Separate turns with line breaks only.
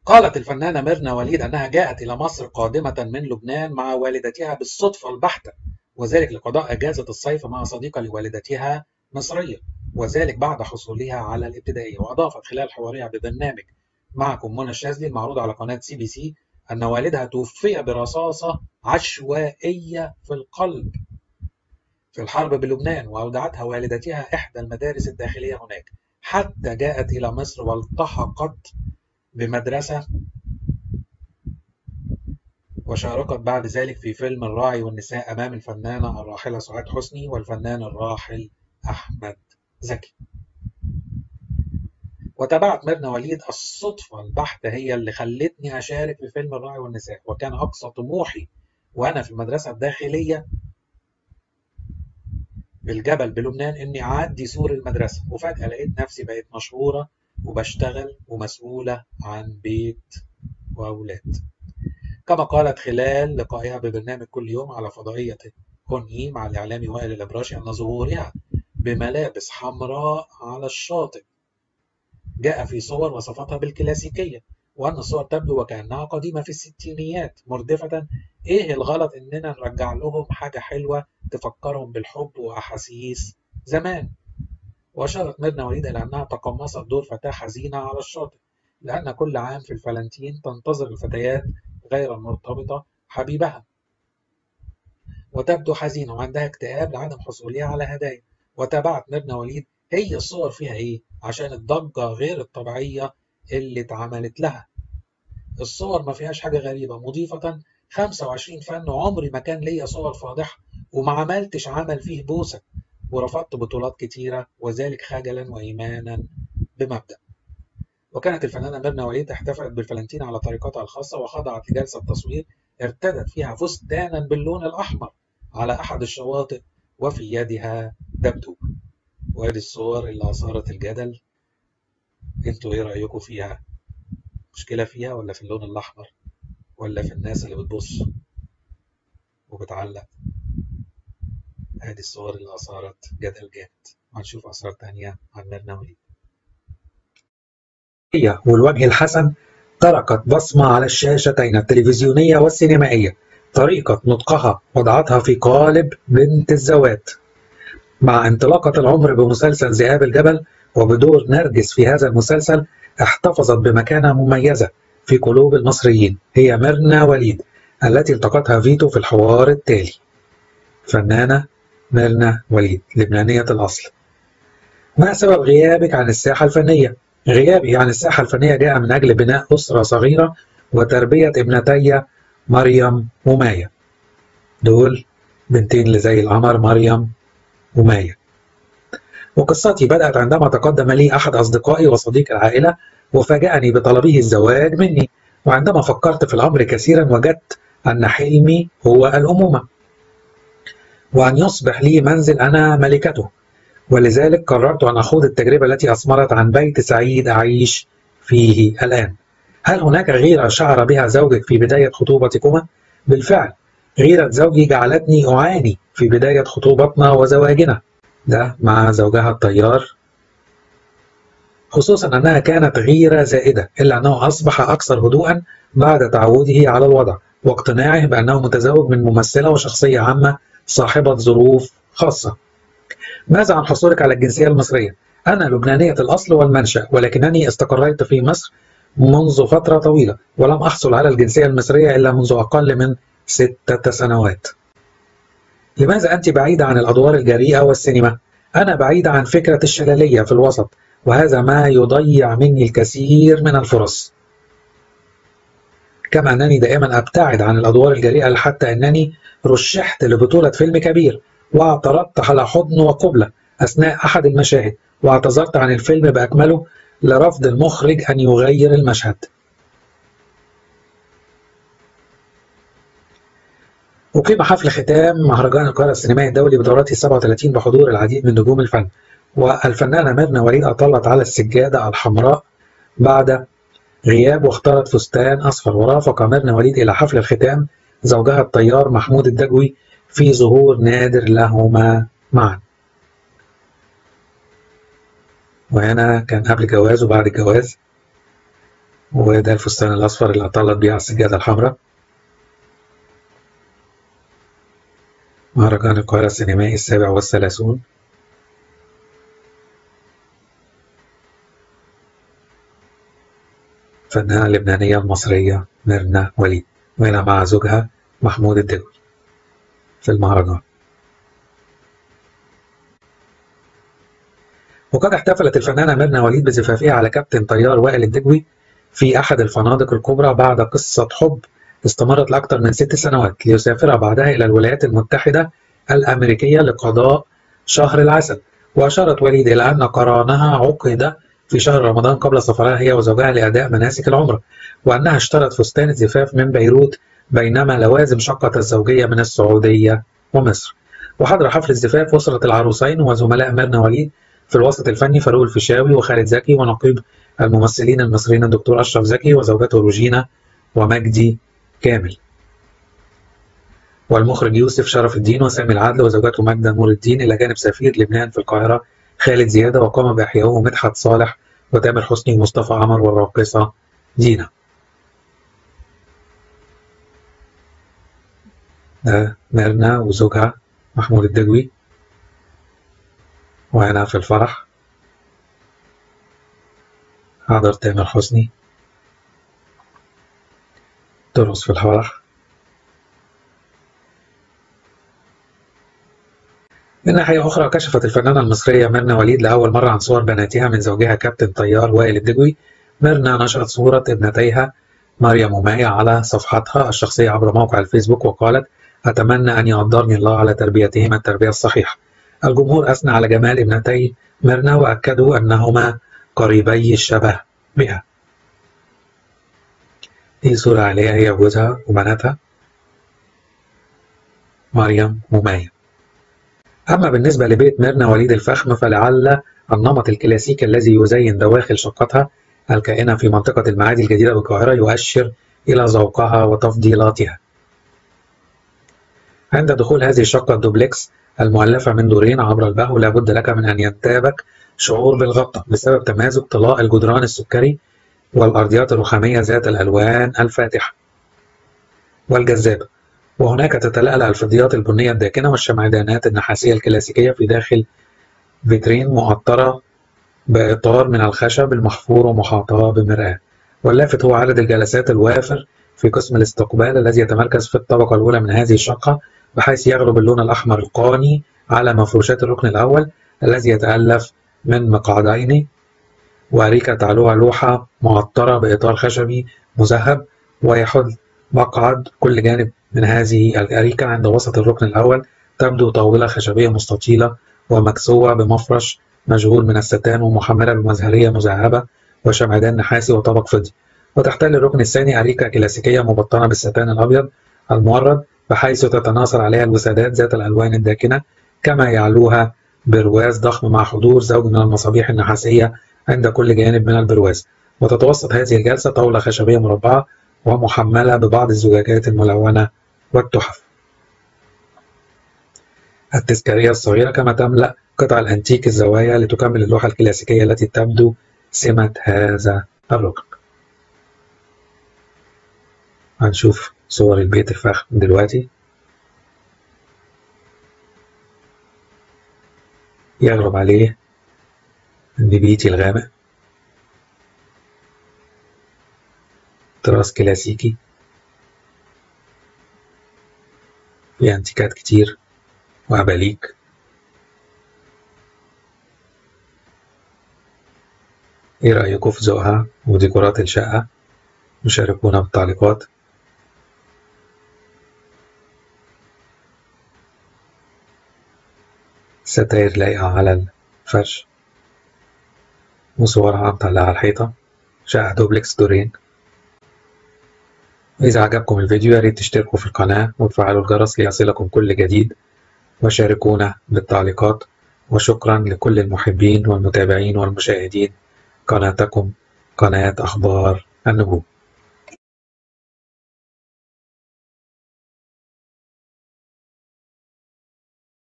قالت الفنانة ميرنا وليد أنها جاءت إلى مصر قادمة من لبنان مع والدتها بالصدفة البحتة، وذلك لقضاء أجازة الصيف مع صديقة لوالدتها مصرية، وذلك بعد حصولها على الابتدائية. وأضافت خلال حوارها ببرنامج معكم منى الشاذلي المعروض على قناة CBC أن والدها توفي برصاصة عشوائية في القلب في الحرب بلبنان، وأودعتها والدتها إحدى المدارس الداخلية هناك حتى جاءت إلى مصر والتحقت بمدرسة، وشاركت بعد ذلك في فيلم الراعي والنساء أمام الفنانة الراحلة سعاد حسني والفنان الراحل أحمد زكي. وتابعت ميرنا وليد الصدفة البحتة هي اللي خلتني أشارك في فيلم الراعي والنساء، وكان أقصى طموحي وأنا في المدرسة الداخلية بالجبل بلبنان إني أعدي سور المدرسة، وفجأة لقيت نفسي بقيت مشهورة وبشتغل ومسؤولة عن بيت وأولاد. كما قالت خلال لقائها ببرنامج كل يوم على فضائية هون إي مع الإعلامي وائل الأبراشي أن ظهورها بملابس حمراء على الشاطئ جاء في صور وصفتها بالكلاسيكية، وأن الصور تبدو وكأنها قديمة في الستينيات، مردفة إيه الغلط إننا نرجع لهم حاجة حلوة تفكرهم بالحب وأحاسيس زمان. وأشارت ميرنا وليد إلى أنها تقمصت دور فتاة حزينة على الشاطئ، لأن كل عام في الفالنتين تنتظر الفتيات غير المرتبطة حبيبها وتبدو حزينة وعندها اكتئاب لعدم حصولها على هدايا. وتابعت ميرنا وليد هي الصور فيها ايه عشان الضجة غير الطبيعية اللي اتعملت لها. الصور ما فيهاش حاجة غريبة، مضيفة 25 فن وعمري ما كان ليا صور فاضحة وما عملتش عمل فيه بوسة، ورفضت بطولات كتيرة وذلك خجلا وإيمانا بمبدأ. وكانت الفنانة ميرنا وليد احتفلت بالفالنتين على طريقتها الخاصة وخضعت لجلسة تصوير ارتدت فيها فستانا باللون الأحمر على أحد الشواطئ وفي يدها دبدوب. وهذه الصور اللي أثارت الجدل، انتوا ايه رأيكم فيها؟ مشكلة فيها ولا في اللون الأحمر ولا في الناس اللي بتبص وبتعلق؟ هذه الصور اللي أثارت جدل جامد. هنشوف أسرار تانية عن ميرنا وليد. هي والوجه الحسن تركت بصمة على الشاشتين التلفزيونية والسينمائية، طريقة نطقها وضعتها في قالب بنت الزوات. مع انطلاقة العمر بمسلسل ذئاب الجبل وبدور نرجس في هذا المسلسل احتفظت بمكانة مميزة في قلوب المصريين. هي ميرنا وليد التي التقتها فيتو في الحوار التالي. فنانة ميرنا وليد لبنانية الأصل: ما سبب غيابك عن الساحة الفنية؟ غيابي عن الساحة الفنية جاء من أجل بناء أسرة صغيرة وتربية ابنتي مريم ومايا. دول بنتين اللي زي القمر، مريم ومايا. وقصتي بدأت عندما تقدم لي أحد أصدقائي وصديق العائلة وفاجأني بطلبه الزواج مني، وعندما فكرت في الأمر كثيرا وجدت أن حلمي هو الأمومة وأن يصبح لي منزل أنا ملكته، ولذلك قررت أن أخوض التجربة التي أثمرت عن بيت سعيد أعيش فيه الآن. هل هناك غيرة شعر بها زوجك في بداية خطوبتكما؟ بالفعل، غيرة زوجي جعلتني أعاني في بداية خطوبتنا وزواجنا ده مع زوجها الطيار، خصوصا أنها كانت غيرة زائدة، إلا أنه أصبح أكثر هدوءا بعد تعوده على الوضع واقتناعه بأنه متزوج من ممثلة وشخصية عامة صاحبة ظروف خاصة. ماذا عن حصولك على الجنسية المصرية؟ أنا لبنانية الأصل والمنشأ، ولكنني استقريت في مصر منذ فترة طويلة ولم أحصل على الجنسية المصرية إلا منذ أقل من 6 سنوات. لماذا أنت بعيدة عن الأدوار الجريئة والسينما؟ أنا بعيدة عن فكرة الشلالية في الوسط، وهذا ما يضيع مني الكثير من الفرص. كما أنني دائما أبتعد عن الأدوار الجريئة حتى أنني رشحت لبطولة فيلم كبير واعترضت على حضن وقبلة أثناء أحد المشاهد، واعتذرت عن الفيلم بأكمله لرفض المخرج أن يغير المشهد. أقيم حفل ختام مهرجان القاهرة السينمائي الدولي بدورته 37 بحضور العديد من نجوم الفن، والفنانة ميرنا وليد أطلت على السجادة الحمراء بعد غياب واختارت فستان أصفر. ورافق ميرنا وليد إلى حفل الختام زوجها الطيار محمود الدجوي في ظهور نادر لهما معا. وهنا كان قبل الجواز وبعد الجواز. وده الفستان الأصفر اللي أطلت بيه على السجادة الحمراء. مهرجان القاهرة السينمائي السابع والثلاثون. الفنانة اللبنانية المصرية ميرنا وليد، وهنا مع زوجها محمود الدغوي في المهرجان. وقد احتفلت الفنانة ميرنا وليد بزفافها على كابتن طيار وائل الدغوي في أحد الفنادق الكبرى بعد قصة حب استمرت لأكثر من 6 سنوات، ليسافر بعدها إلى الولايات المتحدة الأمريكية لقضاء شهر العسل. وأشارت وليد إلى أن قرانها عقد في شهر رمضان قبل سفرها هي وزوجها لأداء مناسك العمرة، وأنها اشترت فستان الزفاف من بيروت بينما لوازم شقة الزوجية من السعودية ومصر. وحضر حفل الزفاف أسرة العروسين وزملاء ميرنا وليد في الوسط الفني فاروق الفيشاوي وخالد زكي، ونقيب الممثلين المصريين الدكتور أشرف زكي وزوجته روجينا ومجدي كامل، والمخرج يوسف شرف الدين وسامي العدل وزوجته ماجدة نور الدين، إلى جانب سفير لبنان في القاهرة خالد زيادة، وقام بإحيائه مدحت صالح وتامر حسني ومصطفى عمر والراقصة دينا. ميرنا وزوجها محمود الدغوي، وهنا في الفرح حضر تامر حسني ترقص في الفرح. من ناحية أخرى كشفت الفنانة المصرية ميرنا وليد لأول مرة عن صور بناتها من زوجها كابتن طيار وائل الدغوي. ميرنا نشرت صورة ابنتيها مريم ومايا على صفحتها الشخصية عبر موقع الفيسبوك وقالت: أتمنى أن يقدرني الله على تربيتهما التربية الصحيحة. الجمهور أثنى على جمال ابنتي ميرنا وأكدوا أنهما قريبي الشبه بها. دي صورة عليها هي وجوزها وبناتها مريم ومايا. أما بالنسبة لبيت ميرنا وليد الفخم فلعل النمط الكلاسيكي الذي يزين دواخل شقتها الكائنة في منطقة المعادي الجديدة بالقاهرة يؤشر إلى ذوقها وتفضيلاتها. عند دخول هذه الشقة الدوبلكس المؤلفة من دورين عبر البهو لابد لك من أن ينتابك شعور بالغبطة بسبب تمازج طلاء الجدران السكري والأرضيات الرخامية ذات الألوان الفاتحة والجذابة، وهناك تتلألأ الفضيات البنية الداكنة والشمعدانات النحاسية الكلاسيكية في داخل فيترين مؤطرة بإطار من الخشب المحفور ومحاطاة بمرآة. واللافت هو عدد الجلسات الوافر في قسم الاستقبال الذي يتمركز في الطبقة الأولى من هذه الشقة، بحيث يغلب اللون الأحمر القاني على مفروشات الركن الأول الذي يتألف من مقعدين وأريكة تعلوها لوحة معطرة بإطار خشبي مذهب، ويحل مقعد كل جانب من هذه الأريكة عند وسط الركن الأول. تبدو طاولة خشبية مستطيلة ومكسوة بمفرش مشغول من الستان ومحملة بمزهرية مذهبة وشمعدان نحاسي وطبق فضي، وتحتل الركن الثاني أريكة كلاسيكية مبطنة بالستان الأبيض المورد بحيث تتناثر عليها الوسادات ذات الألوان الداكنة، كما يعلوها برواز ضخم مع حضور زوج من المصابيح النحاسية عند كل جانب من البرواز. وتتوسط هذه الجلسة طاولة خشبية مربعة ومحملة ببعض الزجاجات الملونة والتحف التذكارية الصغيرة، كما تملأ قطع الأنتيك الزوايا لتكمل اللوحة الكلاسيكية التي تبدو سمة هذا الركن. هنشوف صور البيت الفخم دلوقتي. يغلب عليه النبيتي الغامق، تراث كلاسيكي فيه انتيكات كتير وأباليك. ايه رأيكم في ذوقها وديكورات الشقة؟ مشاركونا بالتعليقات. ستاير لايقة على الفرش وصورها مطلعة على الحيطة. شقة دوبلكس دورين. إذا عجبكم الفيديو ياريت تشتركوا في القناة وتفعلوا الجرس ليصلكم كل جديد، وشاركونا بالتعليقات. وشكرا لكل المحبين والمتابعين والمشاهدين قناتكم قناة أخبار النجوم.